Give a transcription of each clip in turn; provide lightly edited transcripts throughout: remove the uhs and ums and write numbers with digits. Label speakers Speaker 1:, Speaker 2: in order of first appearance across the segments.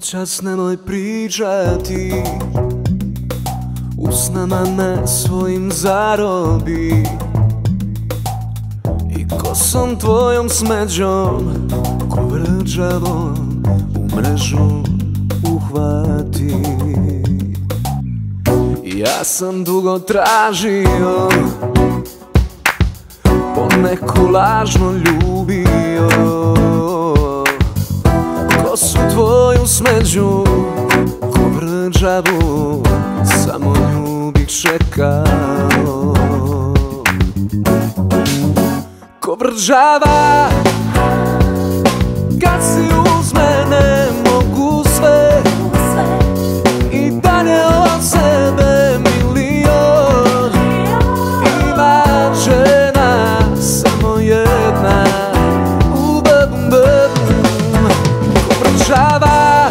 Speaker 1: Noćas nemoj pričati, usnama me svojim zarobi i kosom tvojom smeđom, ko vrđavom u mrežu uhvati. Ja sam dugo tražio, poneku lažno ljubio, kosu tvoju smeđu, ko vrđavu, samo nju bih čekao. Ko vrđava, kad si uz mene mogu sve, i dalje od sebe milion. Ima žena samo jedna, u bebum bebum. Ko vrđava,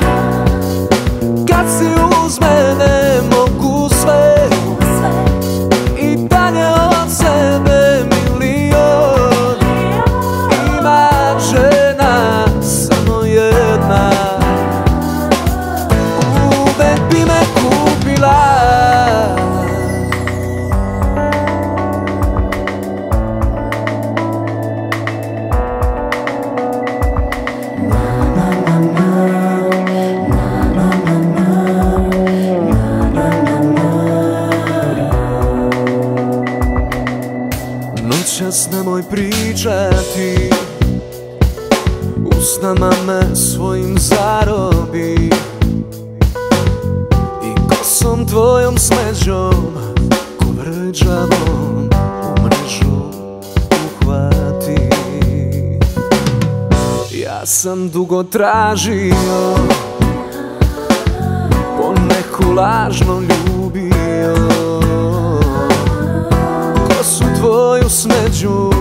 Speaker 1: kad si uz mene mogu sve, i dalje od sebe milion. Ima žena samo jedna, uvek bi me kupila. Noćas nemoj pričati, usnama me svojim zarobi i kosom tvojom smeđom, ko vrđavom u mrežu uhvati. Ja sam dugo tražio, poneku lažno ljubio, kosu tvoju smeđu,